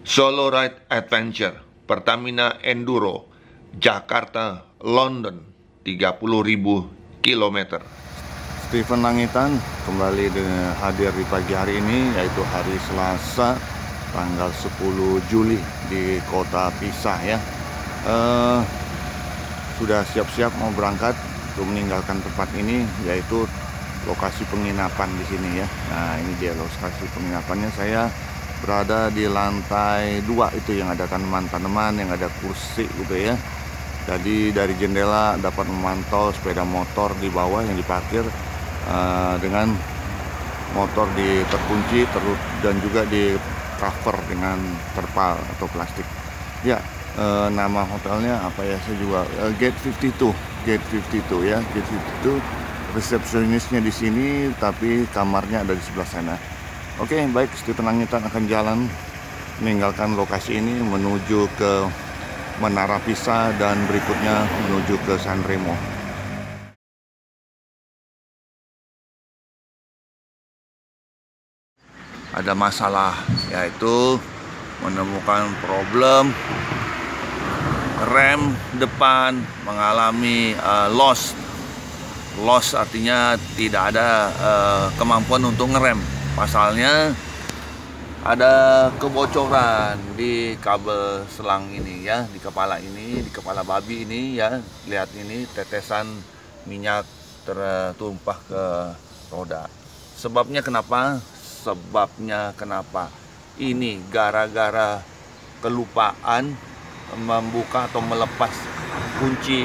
Solo Ride Adventure Pertamina Enduro Jakarta London 30.000 km. Steven Langitan kembali hadir di pagi hari ini, yaitu hari Selasa tanggal 10 Juli di kota Pisa ya. Sudah siap-siap mau berangkat untuk meninggalkan tempat ini, yaitu lokasi penginapan di sini ya. Nah, ini dia lokasi penginapannya. Saya berada di lantai 2 itu yang ada tanaman-tanaman, yang ada kursi gitu ya. Jadi dari jendela dapat memantau sepeda motor di bawah yang diparkir dengan motor terkunci dan juga di cover dengan terpal atau plastik. Ya, nama hotelnya apa ya, saya juga Gate 52 ya. Gate 52, resepsionisnya di sini tapi kamarnya ada di sebelah sana. Oke, baik, Steven Langitan akan jalan meninggalkan lokasi ini menuju ke Menara Pisa dan berikutnya menuju ke Sanremo. Ada masalah, yaitu menemukan problem rem depan mengalami loss. Loss artinya tidak ada kemampuan untuk ngerem. Pasalnya ada kebocoran di kabel selang ini ya, di kepala babi ini ya. Lihat ini, tetesan minyak tertumpah ke roda. Sebabnya kenapa? Ini gara-gara kelupaan membuka atau melepas kunci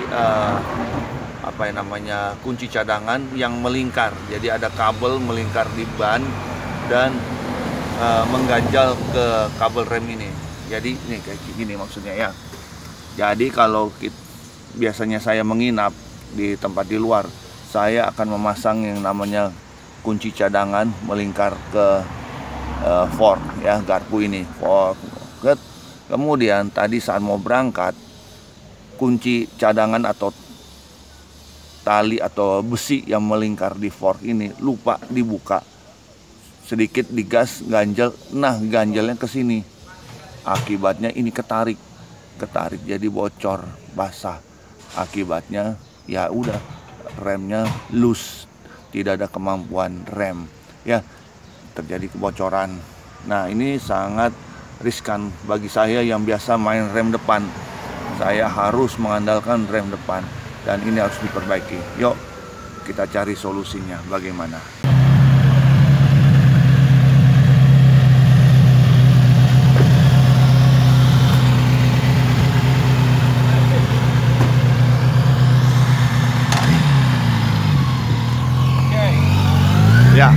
kunci cadangan yang melingkar. Jadi ada kabel melingkar di ban dan mengganjal ke kabel rem ini. Jadi ini kayak gini maksudnya ya. Jadi kalau biasanya saya menginap di tempat di luar, saya akan memasang yang namanya kunci cadangan melingkar ke fork ya, garpu ini, fork. Kemudian tadi saat mau berangkat, kunci cadangan atau tali atau besi yang melingkar di fork ini lupa dibuka. Sedikit digas, ganjel, nah ganjelnya ke sini. Akibatnya ini ketarik jadi bocor, basah. Akibatnya ya udah, remnya loose, tidak ada kemampuan rem ya, terjadi kebocoran. Nah, ini sangat riskan bagi saya yang biasa main rem depan. Saya harus mengandalkan rem depan dan ini harus diperbaiki. Yuk kita cari solusinya bagaimana. Ya,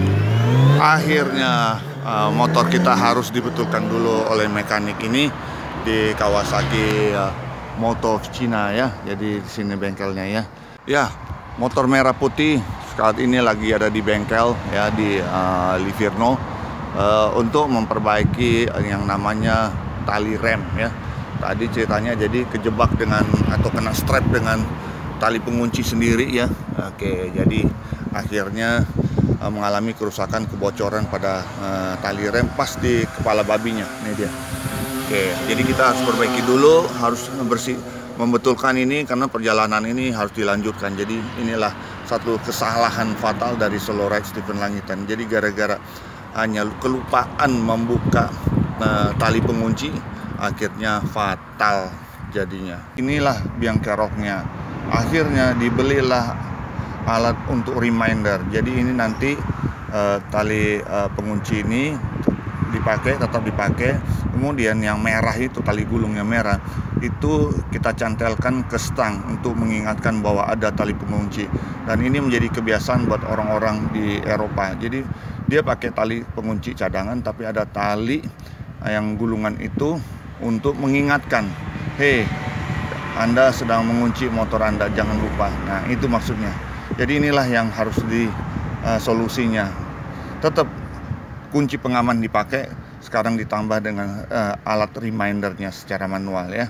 akhirnya motor kita harus dibetulkan dulu oleh mekanik ini di Kawasaki Moto Cina ya. Jadi di sini bengkelnya ya. Ya, motor merah putih saat ini lagi ada di bengkel ya, di Livorno untuk memperbaiki yang namanya tali rem ya. Tadi ceritanya jadi kejebak dengan atau kena strap dengan tali pengunci sendiri ya. Oke, jadi akhirnya mengalami kerusakan, kebocoran pada tali rem pas di kepala babinya. Ini dia. Oke, jadi kita harus perbaiki dulu, harus membetulkan ini karena perjalanan ini harus dilanjutkan. Jadi inilah satu kesalahan fatal dari Solo Ride Steven Langitan. Jadi gara-gara hanya kelupaan membuka tali pengunci, akhirnya fatal jadinya. Inilah biang keroknya. Akhirnya dibelilah alat untuk reminder. Jadi ini nanti tali pengunci ini tetap dipakai. Kemudian yang merah itu, tali gulung yang merah itu kita cantelkan ke stang untuk mengingatkan bahwa ada tali pengunci. Dan ini menjadi kebiasaan buat orang-orang di Eropa. Jadi dia pakai tali pengunci cadangan tapi ada tali yang gulungan itu untuk mengingatkan, hei, Anda sedang mengunci motor Anda, jangan lupa. Nah, itu maksudnya. Jadi inilah yang harus solusinya. Tetap kunci pengaman dipakai, sekarang ditambah dengan alat remindernya secara manual ya.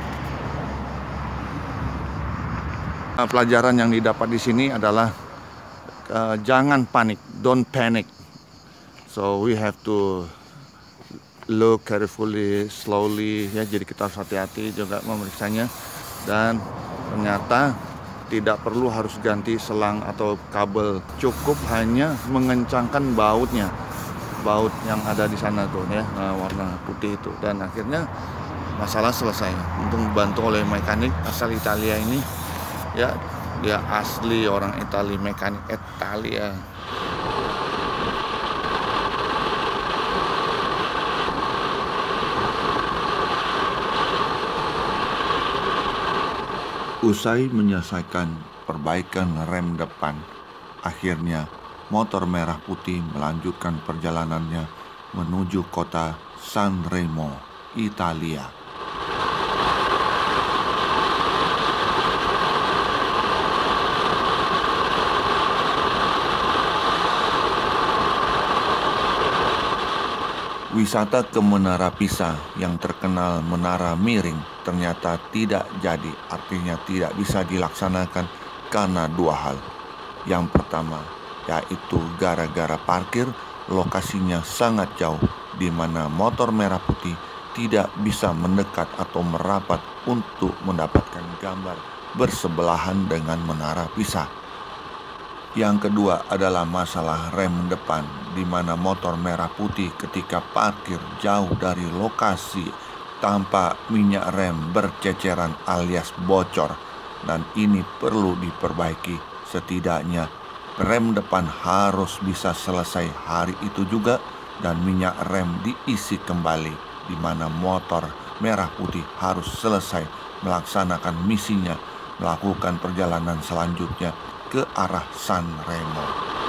Pelajaran yang didapat di sini adalah jangan panik, don't panic. So we have to look carefully, slowly ya. Jadi kita harus hati-hati juga memeriksanya. Dan ternyata tidak perlu harus ganti selang atau kabel, cukup hanya mengencangkan bautnya, baut yang ada di sana tuh ya, warna putih itu. Dan akhirnya masalah selesai. Untuk dibantu oleh mekanik asal Italia ini ya, dia asli orang Italia, mekanik Italia. Usai menyelesaikan perbaikan rem depan, akhirnya motor merah putih melanjutkan perjalanannya menuju kota Sanremo, Italia. Wisata ke Menara Pisa yang terkenal menara miring ternyata tidak jadi, artinya tidak bisa dilaksanakan karena dua hal. Yang pertama, yaitu gara-gara parkir lokasinya sangat jauh, di mana motor merah putih tidak bisa mendekat atau merapat untuk mendapatkan gambar bersebelahan dengan Menara Pisa. Yang kedua adalah masalah rem depan, di mana motor merah putih ketika parkir jauh dari lokasi tampak minyak rem berceceran alias bocor, dan ini perlu diperbaiki. Setidaknya rem depan harus bisa selesai hari itu juga, dan minyak rem diisi kembali, di mana motor merah putih harus selesai melaksanakan misinya, melakukan perjalanan selanjutnya ke arah Sanremo.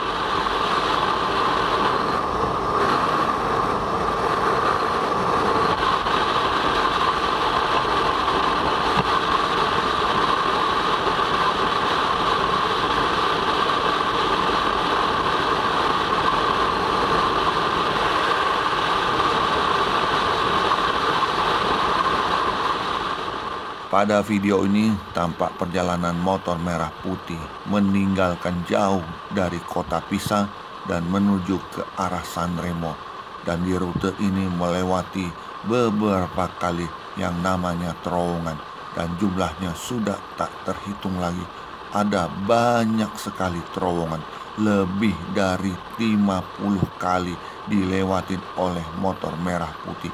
Pada video ini tampak perjalanan motor merah putih meninggalkan jauh dari kota Pisa dan menuju ke arah Sanremo, dan di rute ini melewati beberapa kali yang namanya terowongan, dan jumlahnya sudah tak terhitung lagi. Ada banyak sekali terowongan, lebih dari 50 kali dilewatin oleh motor merah putih.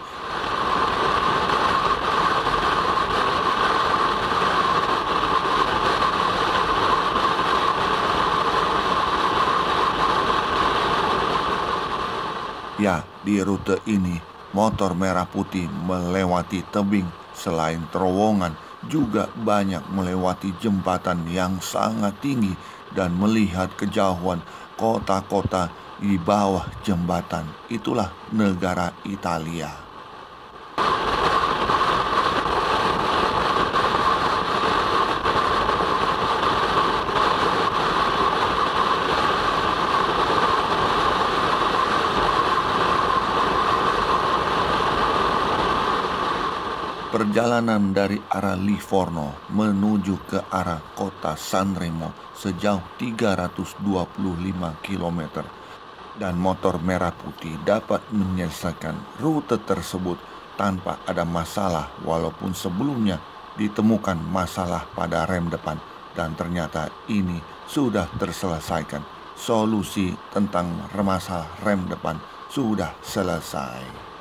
Ya, di rute ini motor merah putih melewati tebing, selain terowongan juga banyak melewati jembatan yang sangat tinggi dan melihat kejauhan kota-kota di bawah jembatan. Itulah negara Italia. Perjalanan dari arah Livorno menuju ke arah kota Sanremo sejauh 325 km, dan motor merah putih dapat menyelesaikan rute tersebut tanpa ada masalah, walaupun sebelumnya ditemukan masalah pada rem depan, dan ternyata ini sudah terselesaikan. Solusi tentang masalah rem depan sudah selesai.